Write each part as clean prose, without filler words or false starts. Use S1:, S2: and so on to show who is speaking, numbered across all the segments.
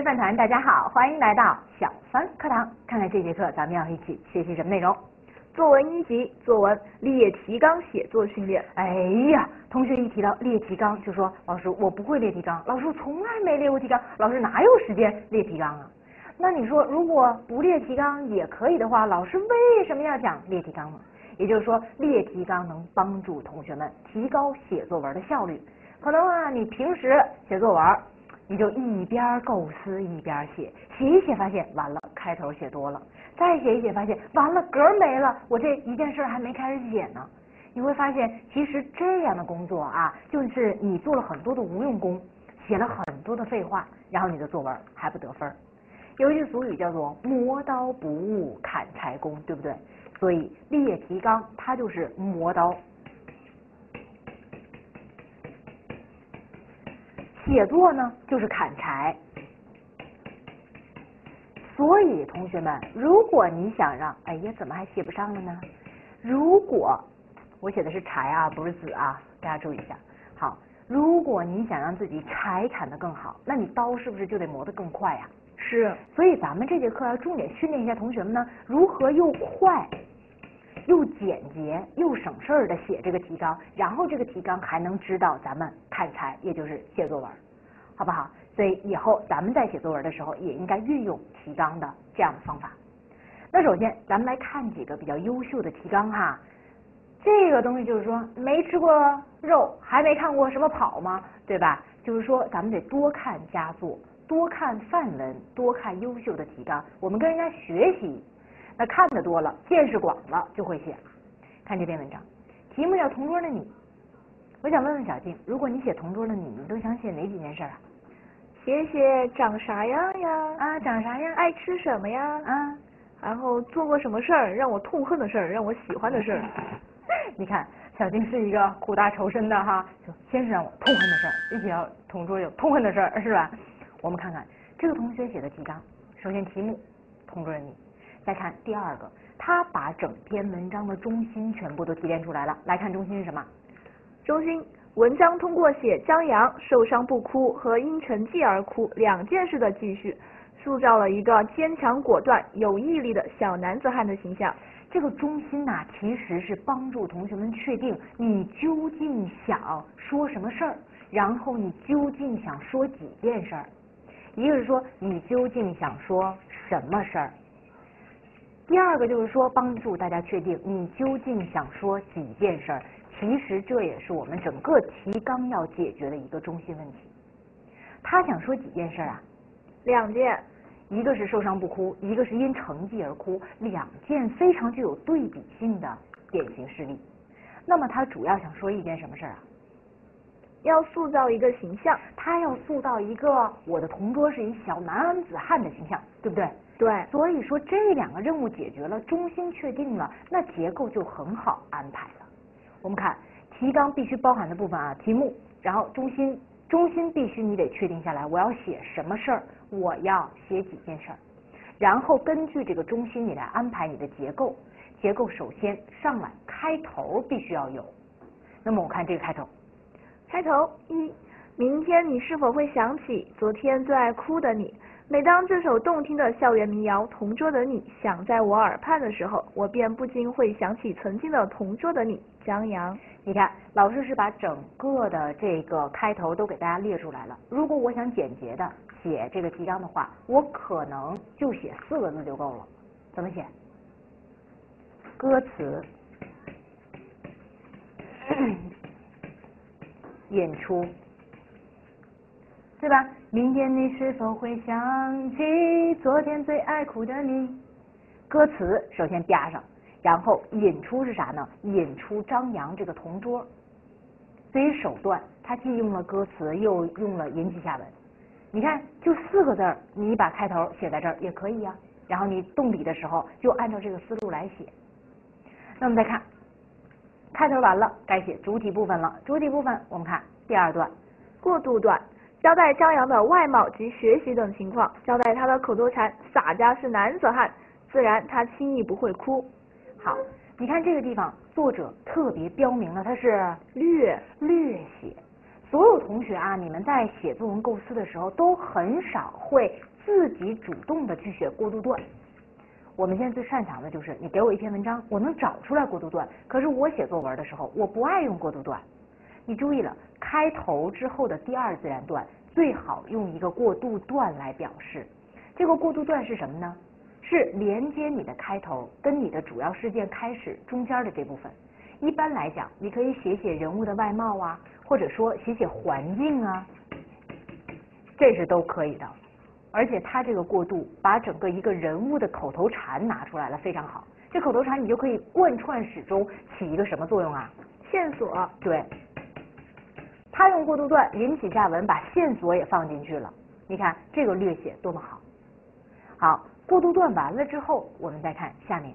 S1: 吃饭团，大家好，欢迎来到小帆课堂。看看这节课咱们要一起学习什么内容？
S2: 作文1级作文列提纲写作训练。
S1: 哎呀，同学一提到列提纲就说老师我不会列提纲，老师我从来没列过提纲，老师哪有时间列提纲啊？那你说如果不列提纲也可以的话，老师为什么要讲列提纲呢？也就是说列提纲能帮助同学们提高写作文的效率。可能啊你平时写作文你就一边构思一边写，写一写发现完了开头写多了，再写一写发现完了格没了，我这一件事还没开始写呢。你会发现其实这样的工作啊，就是你做了很多的无用功，写了很多的废话，然后你的作文还不得分。有一句俗语叫做磨刀不误砍柴工，对不对？所以列提纲它就是磨刀，写作呢就是砍柴。所以同学们，如果你想让，哎呀怎么还写不上了呢？如果我写的是柴啊不是子啊，大家注意一下。好，如果你想让自己柴砍得更好，那你刀是不是就得磨得更快呀？
S2: 是，
S1: 所以咱们这节课要重点训练一下同学们呢，如何又快又简洁又省事儿的写这个提纲，然后这个提纲还能指导咱们砍柴，也就是写作文，好不好？所以以后咱们在写作文的时候也应该运用提纲的这样的方法。那首先咱们来看几个比较优秀的提纲哈。这个东西就是说没吃过肉还没看过什么跑吗？对吧？就是说咱们得多看佳作，多看范文，多看优秀的提纲，我们跟人家学习。那看得多了，见识广了，就会写了。看这篇文章，题目叫同桌的你。我想问问小静，如果你写同桌的你都想写哪几件事啊？
S2: 写长啥样呀？
S1: 啊，长啥样？
S2: 爱吃什么呀？
S1: 啊，
S2: 然后做过什么事儿让我痛恨的事儿，让我喜欢的事儿。
S1: 你看，小静是一个苦大仇深的哈，就先是让我痛恨的事儿，一起要同桌有痛恨的事儿，是吧？我们看看这个同学写的提纲，首先题目同桌的你，再看第二个，他把整篇文章的中心全部都提炼出来了。来看中心是什么？
S2: 中心，文章通过写张扬受伤不哭和因成绩而哭两件事的记叙，塑造了一个坚强果断、有毅力的小男子汉的形象。
S1: 这个中心呐，其实是帮助同学们确定你究竟想说什么事儿，然后你究竟想说几件事儿。一个是说你究竟想说什么事儿，第二个就是说帮助大家确定你究竟想说几件事儿。其实这也是我们整个提纲要解决的一个中心问题。他想说几件事儿啊
S2: ？2件。
S1: 一个是受伤不哭，一个是因成绩而哭，两件非常具有对比性的典型事例。那么他主要想说一件什么事儿啊？
S2: 要塑造一个形象，
S1: 他要塑造一个我的同桌是一小男子汉的形象，对不对？
S2: 对。
S1: 所以说这两个任务解决了，中心确定了，那结构就很好安排了。我们看提纲必须包含的部分啊，题目，然后中心必须你得确定下来，我要写什么事儿，我要写几件事儿，然后根据这个中心你来安排你的结构。结构首先上来开头必须要有。那么我看这个开头
S2: 1，明天你是否会想起昨天最爱哭的你？每当这首动听的校园民谣《同桌的你》响在我耳畔的时候，我便不禁会想起曾经的同桌的你，张扬。
S1: 你看，老师是把整个的这个开头都给大家列出来了。如果我想简洁的写这个提纲的话，我可能就写4个字就够了。怎么写？歌词、演出，对吧？明天你是否会想起昨天最爱哭的你？歌词首先加上，然后引出是啥呢？引出张扬这个同桌。所以手段他既用了歌词，又用了引起下文。你看，就4个字儿，你把开头写在这儿也可以呀。然后你动笔的时候就按照这个思路来写。那么再看，开头完了，该写主体部分了。主体部分我们看第2段，
S2: 过渡段，交代张扬的外貌及学习等情况，交代他的口头禅洒家是男子汉，自然他轻易不会哭。
S1: 好，你看这个地方作者特别标明了他是略写， 所有同学啊，你们在写作文构思的时候都很少会自己主动的去写过渡段。我们现在最擅长的就是你给我一篇文章，我能找出来过渡段，可是我写作文的时候我不爱用过渡段。你注意了，开头之后的第二自然段最好用一个过渡段来表示。这个过渡段是什么呢？是连接你的开头跟你的主要事件开始中间的这部分。一般来讲，你可以写写人物的外貌啊，或者说写写环境啊，这是都可以的。而且它这个过渡把整个一个人物的口头禅拿出来了，非常好。这口头禅你就可以贯穿始终，起一个什么作用啊？
S2: 线索。
S1: 对，他用过渡段引起下文，把线索也放进去了。你看这个略写多么好。好，过渡段完了之后，我们再看下面。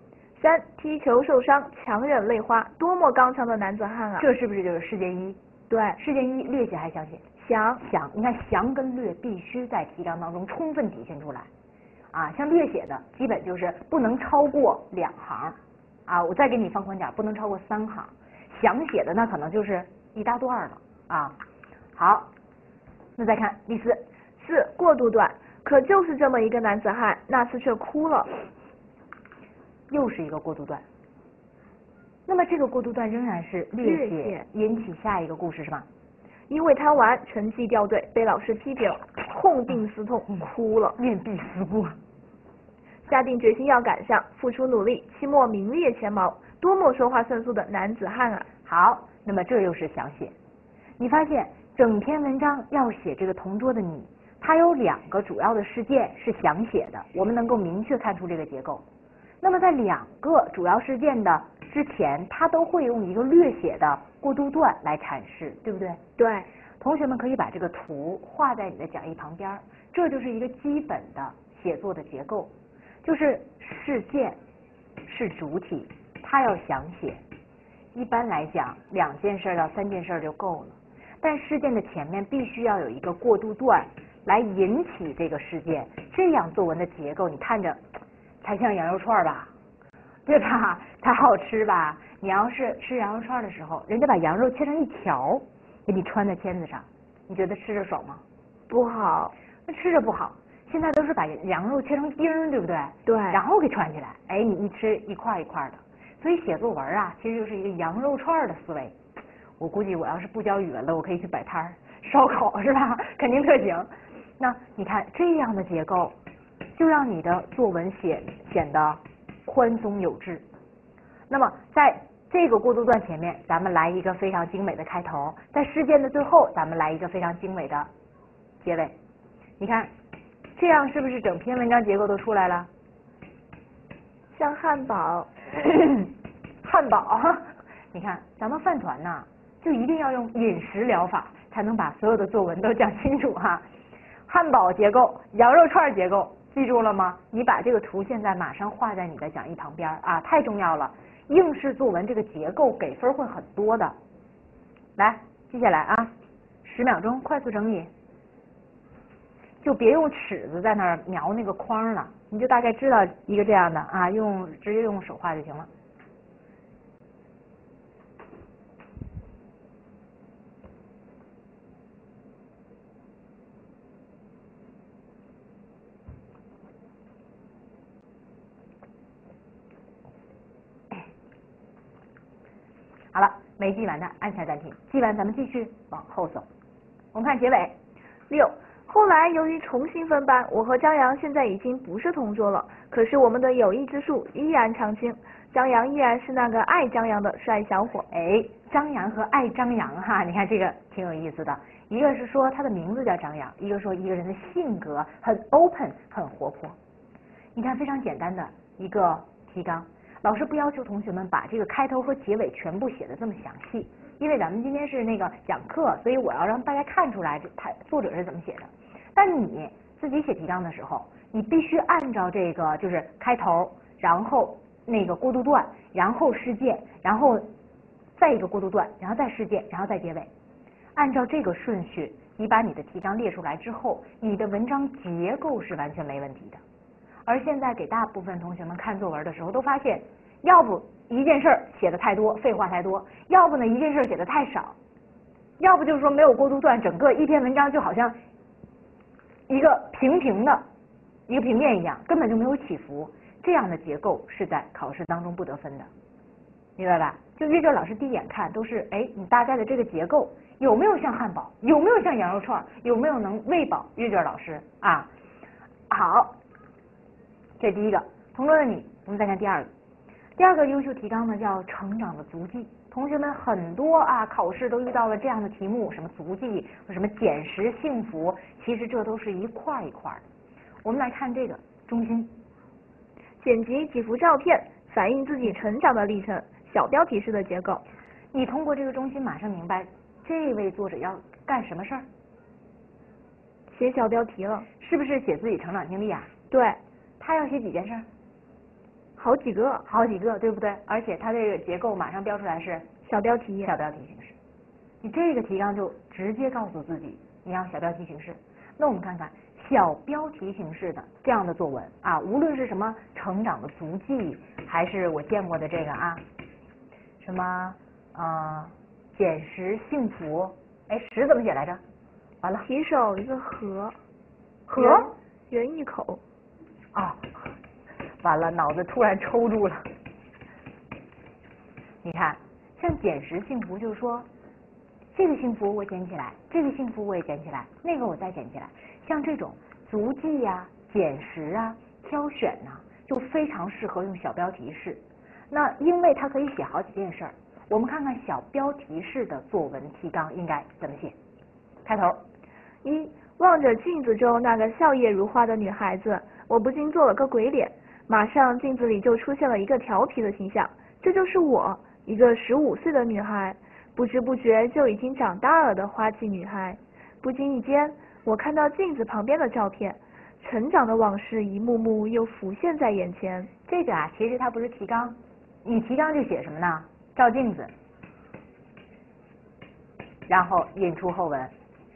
S2: 3. 踢球受伤，强忍泪花，多么刚强的男子汉啊！
S1: 这是不是就是事件一？
S2: 对，
S1: 事件一略写还详写？详。你看详跟略必须在题干当中充分体现出来啊。像略写的基本就是不能超过2行啊，我再给你放宽点，不能超过3行。详写的那可能就是一大段了啊。好，那再看第4。
S2: 过渡段，可就是这么一个男子汉，那次却哭了。
S1: 又是一个过渡段。那么这个过渡段仍然是略写，引起下一个故事是吧？
S2: 因为贪玩，成绩掉队，被老师批评，痛定思痛，哭了。
S1: 面壁思过，
S2: 下定决心要赶上，付出努力，期末名列前茅，多么说话算数的男子汉啊！
S1: 好，那么这又是详写。你发现整篇文章要写这个同桌的你，它有2个主要的事件是详写的，我们能够明确看出这个结构。那么在2个主要事件的之前，它都会用一个略写的过渡段来阐释，对不对？
S2: 对，
S1: 同学们可以把这个图画在你的讲义旁边，这就是一个基本的写作的结构，就是事件是主体，它要详写。一般来讲，2件事到3件事就够了，但事件的前面必须要有一个过渡段来引起这个事件，这样作文的结构你看着才像羊肉串吧，对吧？才好吃吧？你要是吃羊肉串的时候，人家把羊肉切成一条给你穿在签子上，你觉得吃着爽吗？
S2: 不好，
S1: 那吃着不好。现在都是把羊肉切成丁儿，对不对？
S2: 对，
S1: 然后给穿起来，哎，你一吃一块一块的。所以写作文啊，其实就是一个羊肉串的思维。我估计我要是不教语文了，我可以去摆摊儿烧烤，是吧？肯定特行。那你看这样的结构，就让你的作文显得宽松有致。那么在这个过渡段前面，咱们来一个非常精美的开头；在事件的最后，咱们来一个非常精美的结尾。你看，这样是不是整篇文章结构都出来了？
S2: 像汉堡，
S1: 汉堡，你看咱们饭团呐，就一定要用饮食疗法，才能把所有的作文都讲清楚哈。汉堡结构，羊肉串结构。记住了吗？你把这个图现在马上画在你的讲义旁边啊，太重要了。应试作文这个结构给分会很多的。来，记下来啊，10秒钟快速整理，就别用尺子在那儿描那个框了，你就大概知道一个这样的啊，直接用手画就行了。好了，没记完的按下暂停，记完咱们继续往后走。我们看结尾。
S2: 6. 后来由于重新分班，我和张扬现在已经不是同桌了，可是我们的友谊之树依然常青。张扬依然是那个爱张扬的帅小伙。
S1: 哎，张扬和爱张扬哈，你看这个挺有意思的。一个是说他的名字叫张扬，一个说一个人的性格很 open 很活泼。你看非常简单的一个提纲。老师不要求同学们把这个开头和结尾全部写的这么详细，因为咱们今天是那个讲课，所以我要让大家看出来他作者是怎么写的。但你自己写提纲的时候，你必须按照这个就是开头，然后那个过渡段，然后事件，然后再一个过渡段，然后再事件，然后再结尾，按照这个顺序，你把你的提纲列出来之后，你的文章结构是完全没问题的。而现在给大部分同学们看作文的时候，都发现，要不一件事儿写的太多，废话太多；要不呢一件事儿写的太少。 要不就是说没有过渡段，整个一篇文章就好像一个平平的一个平面一样，根本就没有起伏。这样的结构是在考试当中不得分的，明白吧？就阅卷老师第一眼看都是，哎，你大概的这个结构有没有像汉堡，有没有像羊肉串，有没有能喂饱阅卷老师啊？好，这第一个。同桌的你，我们再看第二个。第二个优秀提纲呢叫成长的足迹。同学们很多考试都遇到了这样的题目，什么足迹，什么捡拾幸福，其实这都是一块一块的。我们来看这个中心，
S2: 剪辑几幅照片，反映自己成长的历程，小标题式的结构。
S1: 你通过这个中心马上明白这位作者要干什么事儿，
S2: 写小标题了，
S1: 是不是写自己成长经历啊？
S2: 对，
S1: 他要写几件事儿？
S2: 好几个，
S1: 对不对？而且它这个结构马上标出来是
S2: 小标题，
S1: 小标题形式。你这个提纲就直接告诉自己你要小标题形式。那我们看看小标题形式的这样的作文啊，无论是什么成长的足迹，还是我见过的这个什么捡拾幸福，哎，拾怎么写来着？完了，
S2: 提手一个和人一口
S1: 完了，脑子突然抽住了。你看，像捡拾幸福，就是说这个幸福我捡起来，这个幸福我也捡起来，那个我再捡起来。像这种足迹捡拾挑选就非常适合用小标题式。那因为它可以写好几件事儿，我们看看小标题式的作文提纲应该怎么写。开头，
S2: 望着镜子中那个笑靥如花的女孩子，我不禁做了个鬼脸。马上镜子里就出现了一个调皮的形象，这就是我，一个15岁的女孩，不知不觉就已经长大了的花季女孩。不经意间，我看到镜子旁边的照片，成长的往事一幕幕又浮现在眼前。
S1: 这个其实它不是提纲，你提纲就写什么呢？照镜子，然后引出后文。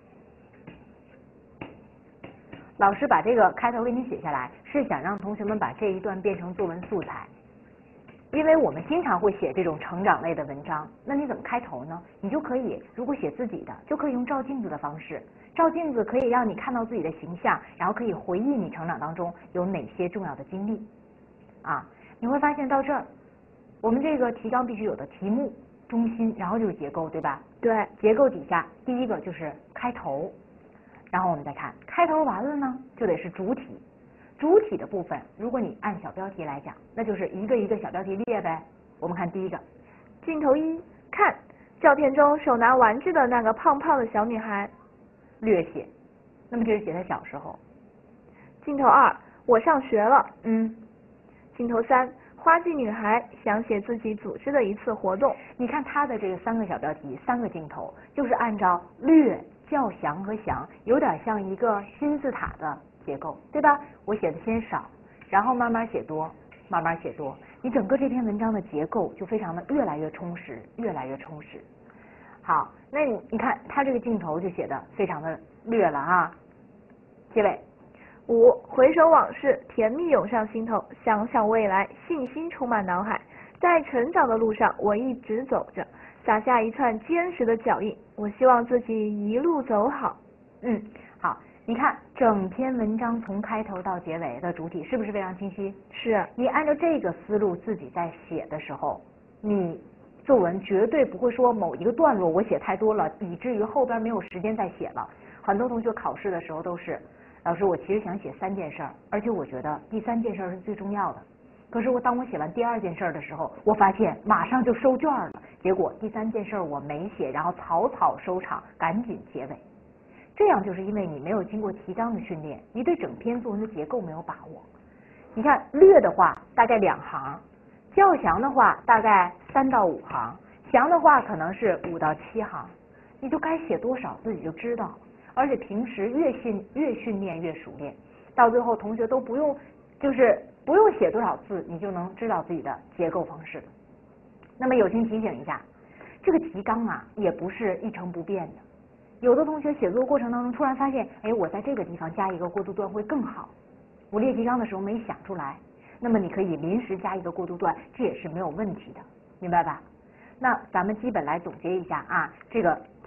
S1: 老师把这个开头给你写下来，是想让同学们把这一段变成作文素材。因为我们经常会写这种成长类的文章，那你怎么开头呢？你就可以，如果写自己的，就可以用照镜子的方式。照镜子可以让你看到自己的形象，然后可以回忆你成长当中有哪些重要的经历。你会发现到这儿，我们这个提纲必须有的题目、中心，然后就是结构，对吧？
S2: 对，
S1: 结构底下第一个就是开头。然后我们再看开头完了呢，就得是主体。主体的部分，如果你按小标题来讲，那就是一个一个小标题列呗。我们看第一个，
S2: 镜头1，看照片中手拿玩具的那个胖胖的小女孩，
S1: 略写。那么这是写她小时候。
S2: 镜头2，我上学了。镜头3，花季女孩想写自己组织的一次活动。
S1: 你看她的这个3个小标题，3个镜头，就是按照略、较详和详，有点像一个金字塔的结构，对吧？我写的先少，然后慢慢写多，慢慢写多，你整个这篇文章的结构就非常的越来越充实，越来越充实。好，那你看他这个镜头就写的非常的略了结尾
S2: 5，回首往事，甜蜜涌上心头，想想未来，信心充满脑海。在成长的路上，我一直走着，撒下一串坚实的脚印。我希望自己一路走好。
S1: 好，你看整篇文章从开头到结尾的主体是不是非常清晰？
S2: 是。
S1: 你按照这个思路自己在写的时候，你作文绝对不会说某一个段落我写太多了，以至于后边没有时间再写了。很多同学考试的时候都是，老师我其实想写3件事儿，而且我觉得第3件事儿是最重要的。可是当我写完第2件事儿的时候，我发现马上就收卷了，结果第3件事儿我没写，然后草草收场，赶紧结尾。这样就是因为你没有经过提纲的训练，你对整篇作文的结构没有把握。你看略的话大概2行，较详的话大概3到5行，详的话可能是5到7行，你就该写多少自己就知道。而且平时越训练越熟练，到最后同学都不用写多少字，你就能知道自己的结构方式了。那么友情提醒一下，这个提纲也不是一成不变的。有的同学写作过程当中突然发现，我在这个地方加一个过渡段会更好，我列提纲的时候没想出来，那么你可以临时加一个过渡段，这也是没有问题的，明白吧？那咱们基本来总结一下这个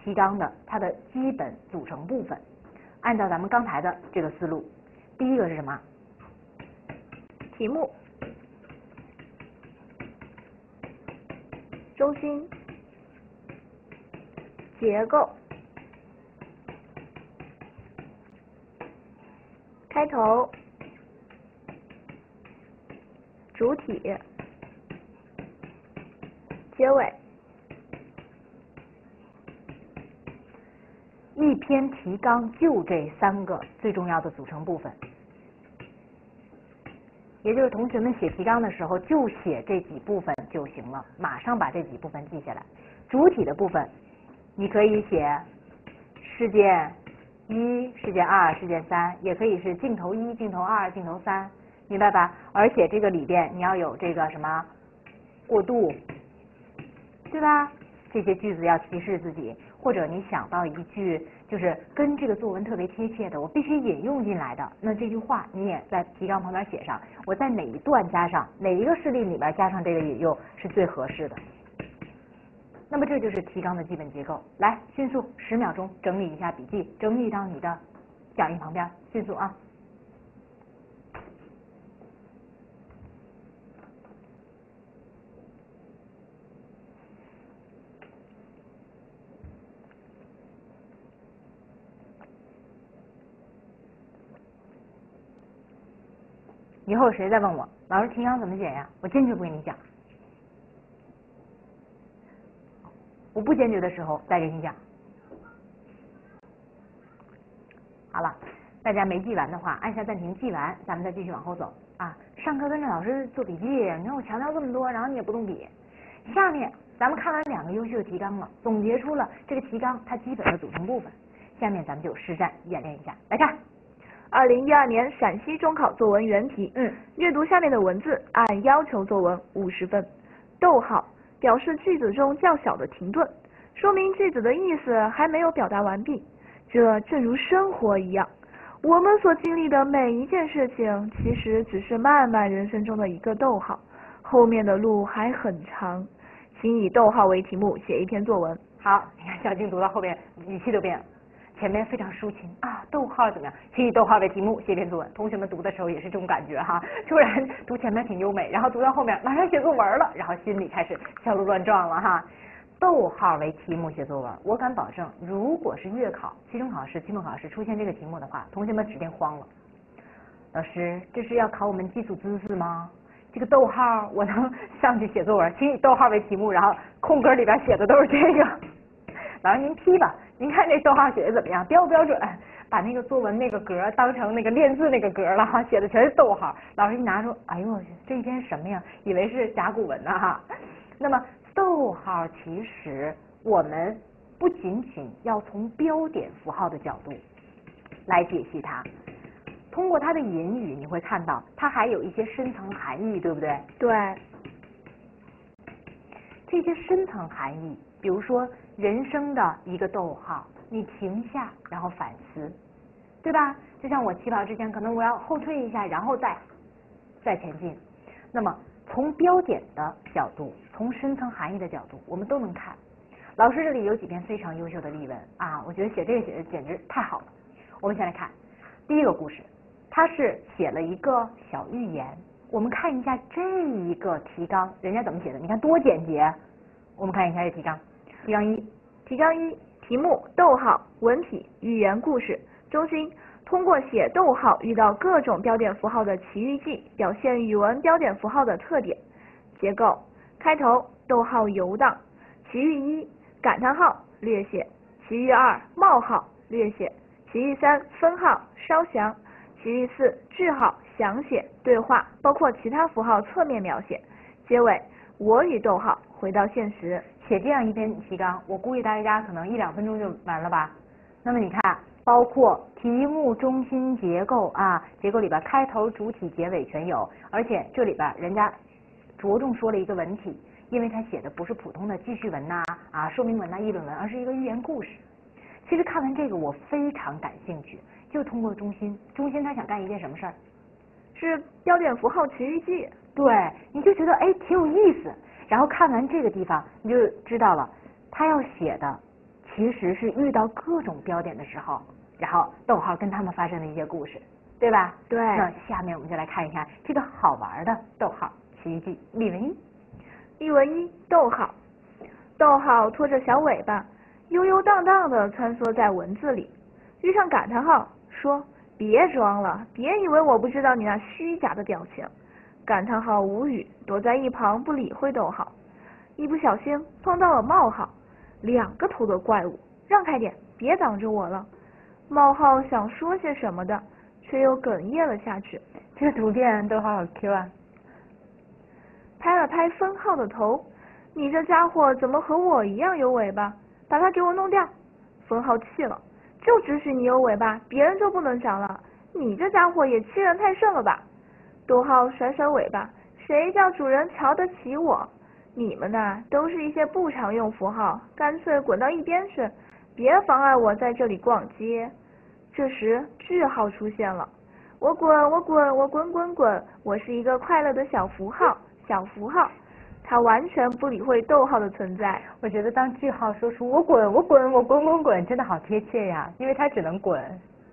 S1: 提纲的它的基本组成部分。按照咱们刚才的这个思路，第一个是什么？
S2: 题目、中心、结构、开头、主体、结尾。
S1: 一篇提纲就这3个最重要的组成部分，也就是同学们写提纲的时候就写这几部分就行了，马上把这几部分记下来。主体的部分，你可以写事件1、事件2、事件3，也可以是镜头1、镜头2、镜头3，明白吧？而且这个里边你要有这个什么过渡，对吧？这些句子要提示自己，或者你想到一句就是跟这个作文特别贴切的，我必须引用进来的，那这句话你也在提纲旁边写上，我在哪一段加上，哪一个事例里边加上这个引用是最合适的。那么这就是提纲的基本结构。来，迅速10秒钟整理一下笔记，整理到你的讲义旁边，迅速啊。以后谁再问我，老师提纲怎么写呀？我坚决不跟你讲。我不坚决的时候再给你讲。好了，大家没记完的话，按下暂停，记完，咱们再继续往后走啊。上课跟着老师做笔记，你看我强调这么多，然后你也不动笔。下面咱们看完2个优秀的提纲了，总结出了这个提纲它基本的组成部分。下面咱们就实战演练一下，来看。
S2: 2012年陕西中考作文原题。阅读下面的文字，按要求作文50分。逗号表示句子中较小的停顿，说明句子的意思还没有表达完毕。这正如生活一样，我们所经历的每一件事情，其实只是漫漫人生中的一个逗号，后面的路还很长。请以逗号为题目写一篇作文。
S1: 好，你看小静读到后边语气都变了。前面非常抒情啊，逗号怎么样？请以逗号为题目写篇作文。同学们读的时候也是这种感觉哈，突然读前面挺优美，然后读到后面马上写作文了，然后心里开始小鹿乱撞了哈。逗号为题目写作文，我敢保证，如果是月考、期中考试、期末考试出现这个题目的话，同学们指定慌了。老师，这是要考我们基础知识吗？这个逗号我能上去写作文？请以逗号为题目，然后空格里边写的都是这个。老师您批吧，您看这逗号写的怎么样？标不标准？把那个作文那个格当成那个练字那个格了哈，写的全是逗号。老师一拿出，哎呦我去，这一篇什么呀？以为是甲骨文呢哈。那么逗号其实我们不仅仅要从标点符号的角度来解析它，通过它的隐语你会看到它还有一些深层含义，对不对？
S2: 对。
S1: 这些深层含义，比如说人生的一个逗号，你停下然后反思，对吧？就像我起跑之前，可能我要后退一下，然后再前进。那么从标点的角度，从深层含义的角度，我们都能看。老师这里有几篇非常优秀的例文啊，我觉得写这个写的简直太好了。我们先来看第一个故事，它是写了一个小寓言。我们看一下这一个提纲，人家怎么写的？你看多简洁。我们看一下这提纲。提纲一，题目逗号文体寓言故事，中心通过写逗号遇到各种标点符号的奇遇记，表现语文标点符号的特点。结构开头逗号游荡，奇遇一感叹号略写，奇遇二冒号略写，奇遇三分号稍详，奇遇四句号详写，对话包括其他符号侧面描写。结尾我与逗号回到现实。写这样一篇提纲，我估计大家可能1-2分钟就完了吧。那么你看，包括题目、中心、结构啊，结构里边开头、主体、结尾全有，而且这里边人家着重说了一个文体，因为他写的不是普通的记叙文呐、说明文呐、议论文，而是一个寓言故事。其实看完这个我非常感兴趣，就通过中心他想干一件什么事儿？
S2: 是标点符号奇遇记。
S1: 对，你就觉得挺有意思。然后看完这个地方，你就知道了，他要写的其实是遇到各种标点的时候，然后逗号跟他们发生的一些故事，对吧？
S2: 对。
S1: 那下面我们就来看一看这个好玩的逗号奇遇记例文一。
S2: 例文一，逗号。逗号拖着小尾巴，悠悠荡荡地穿梭在文字里，遇上感叹号，说：“别装了，别以为我不知道你那虚假的表情。”感叹号无语，躲在一旁不理会逗号。一不小心碰到了冒号，2个头的怪物，让开点，别挡着我了。冒号想说些什么的，却又哽咽了下去。
S1: 这个图片逗号好 Q 啊！
S2: 拍了拍分号的头，你这家伙怎么和我一样有尾巴？把它给我弄掉！分号气了，就只许你有尾巴，别人就不能长了。你这家伙也欺人太甚了吧？逗号甩甩尾巴，谁叫主人瞧得起我？你们呐，都是一些不常用符号，干脆滚到一边去，别妨碍我在这里逛街。这时句号出现了，我滚，我滚，我滚滚滚，我是一个快乐的小符号，小符号。他完全不理会逗号的存在。
S1: 我觉得当句号说出我滚，我滚，我滚滚滚，真的好贴切呀，因为他只能滚。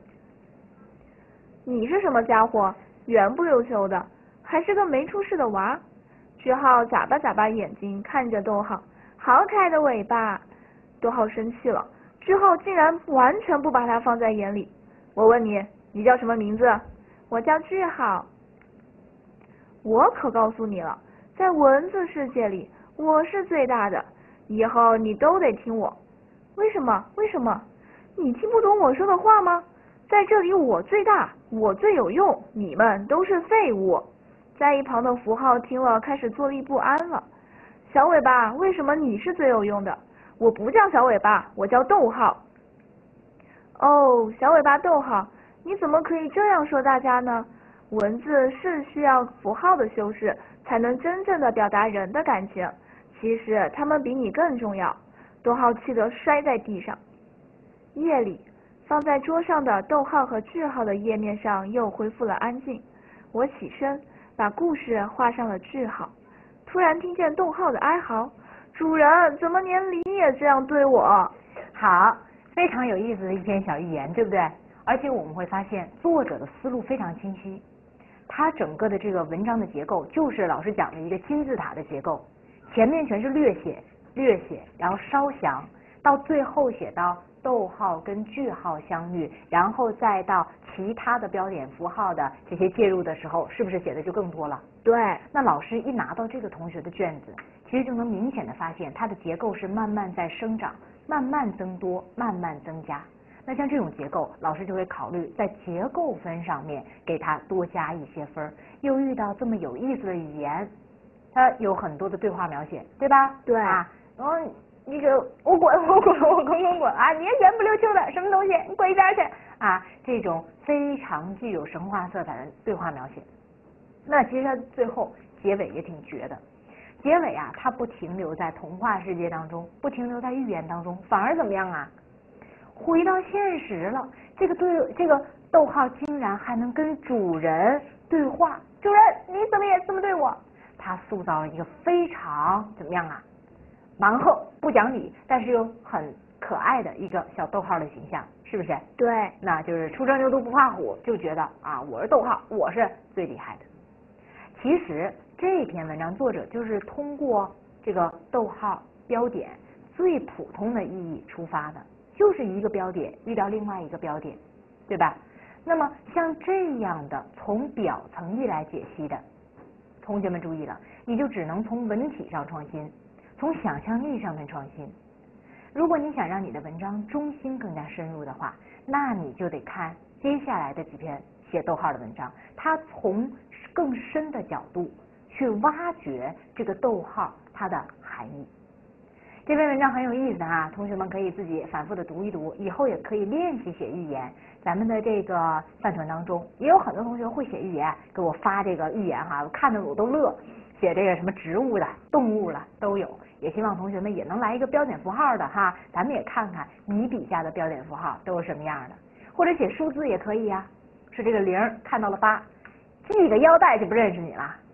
S2: 你是什么家伙？圆不溜秋的，还是个没出息的娃。句号眨巴眨巴眼睛看着逗号，好可爱的尾巴。逗号生气了，句号竟然完全不把他放在眼里。我问你，你叫什么名字？我叫句号。我可告诉你了，在文字世界里，我是最大的，以后你都得听我。为什么？为什么？你听不懂我说的话吗？在这里我最大，我最有用，你们都是废物。在一旁的符号听了开始坐立不安了。小尾巴，为什么你是最有用的？我不叫小尾巴，我叫逗号。哦，小尾巴逗号，你怎么可以这样说大家呢？文字是需要符号的修饰，才能真正的表达人的感情。其实他们比你更重要。逗号气得摔在地上。夜里，放在桌上的逗号和句号的页面上又恢复了安静。我起身，把故事画上了句号。突然听见逗号的哀嚎：“主人，怎么连你也这样对我？”
S1: 好，非常有意思的一篇小寓言，对不对？而且我们会发现作者的思路非常清晰，他整个的这个文章的结构就是老师讲的一个金字塔的结构，前面全是略写，然后稍详，到最后写到逗号跟句号相遇，然后再到其他的标点符号的这些介入的时候，是不是写的就更多了？
S2: 对。
S1: 那老师一拿到这个同学的卷子，其实就能明显的发现它的结构是慢慢在生长，慢慢增多，慢慢增加。那像这种结构，老师就会考虑在结构分上面给它多加一些分。又遇到这么有意思的语言，它有很多的对话描写，对吧？
S2: 对
S1: 啊，然后那个我滚啊，你也圆不溜秋的什么东西，你滚一边去啊！这种非常具有神话色彩的对话描写。那其实它最后结尾也挺绝的，结尾啊，它不停留在童话世界当中，不停留在寓言当中，反而怎么样啊？回到现实了。这个逗号竟然还能跟主人对话，主人你怎么也这么对我？他塑造了一个非常怎么样啊？蛮横不讲理，但是又很可爱的一个小逗号的形象，是不是？
S2: 对，
S1: 那就是初生牛犊不怕虎，就觉得啊，我是逗号，我是最厉害的。其实这篇文章作者就是通过这个逗号标点最普通的意义出发的，就是一个标点遇到另外一个标点，对吧？那么像这样的从表层意来解析的，同学们注意了，你就只能从文体上创新，从想象力上面创新。如果你想让你的文章中心更加深入的话，那你就得看接下来的几篇写逗号的文章，它从更深的角度去挖掘这个逗号它的含义。这篇文章很有意思啊，同学们可以自己反复的读一读，以后也可以练习写寓言。咱们的这个饭团当中也有很多同学会写寓言，给我发这个寓言哈，我看着我都乐。写这个什么植物的、动物的都有，也希望同学们也能来一个标点符号的哈，咱们也看看你笔下的标点符号都是什么样的，或者写数字也可以呀，是这个0看到了8，系个腰带就不认识你了，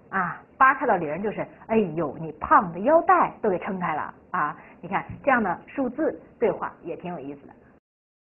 S1: 啊，扒开到里人就是哎呦，你胖的腰带都给撑开了啊！你看这样的数字对话也挺有意思的。